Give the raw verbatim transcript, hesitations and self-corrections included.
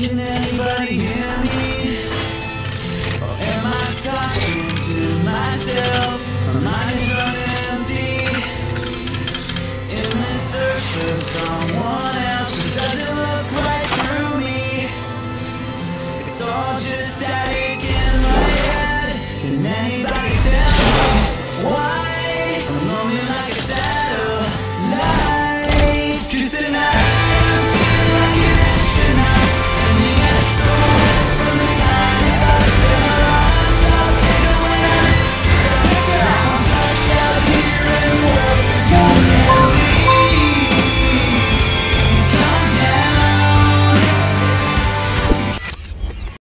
Can anybody hear me? Or am I talking to myself? My mind is running empty in this search for someone else who doesn't